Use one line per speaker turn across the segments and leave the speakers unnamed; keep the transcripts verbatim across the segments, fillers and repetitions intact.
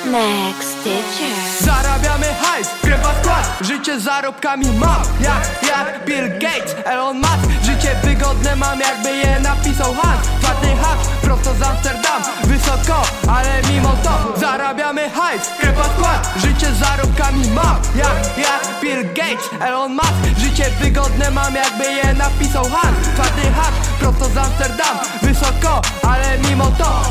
Max Stitcher.
Zarabiamy hajs, krewa skład, życie z zarobkami mam. Jak, jak Bill Gates, Elon Musk. Życie wygodne mam, jakby je napisał Hans. Czwarty hak, prosto z Amsterdam. Wysoko, ale mimo to zarabiamy hajs, krewa skład, życie z zarobkami mam. Jak, jak Bill Gates, Elon Musk. Życie wygodne mam, jakby je napisał Hans. Czwarty hak, prosto z Amsterdam. Wysoko, ale mimo to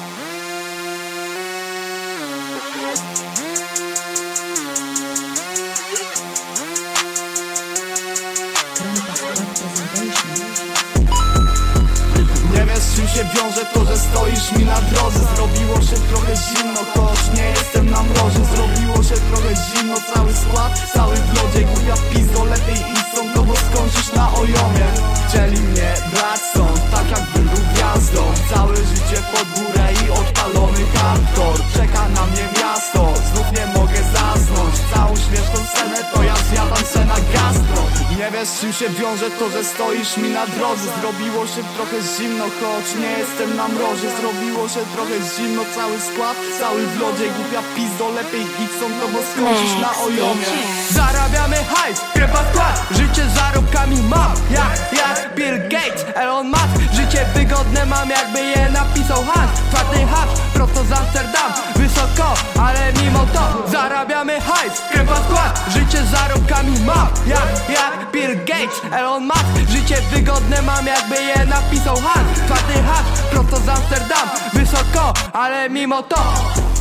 nie wiesz, z czym się wiąże to, że stoisz mi na drodze. Zrobiło się trochę zimno, choć nie jestem na mrozie. Zrobiło się trochę zimno, cały skład, cały w lodzie. Głupia pizdo, lepiej idź stąd, no bo skończysz na ojomie. Chcieli mnie brać stąd, tak jakbym był gwiazdą. Całe życie pod górę i odpalony hardcore. Czeka na mnie miasto, znów nie mogę zasnąć. Całą śmieszną scenę to ja zjadam se na gastro. Nie wiesz, z czym się wiąże to, że stoisz mi na drodze. Zrobiło się trochę zimno, choć nie jestem na mrozie. Zrobiło się trochę zimno, cały skład, cały w lodzie. Głupia pizdo, lepiej idź stąd, no bo skończysz na ojomie.
Zarabiamy hajs, krewa skład, życie z zarobkami mam. Jak, jak Bill Gates, Elon Musk. Życie wygodne mam, jakby je napisał Hans. Czwarty hak, prosto z Amsterdam. Wysoko, ale mimo to zarabiamy hajs, krewa skład, życie z zarobkami mam. Jak, jak Bill Gates, Elon Musk. Życie wygodne mam, jakby je napisał Hans. Czwarty hak, prosto z Amsterdam. Wysoko, ale mimo to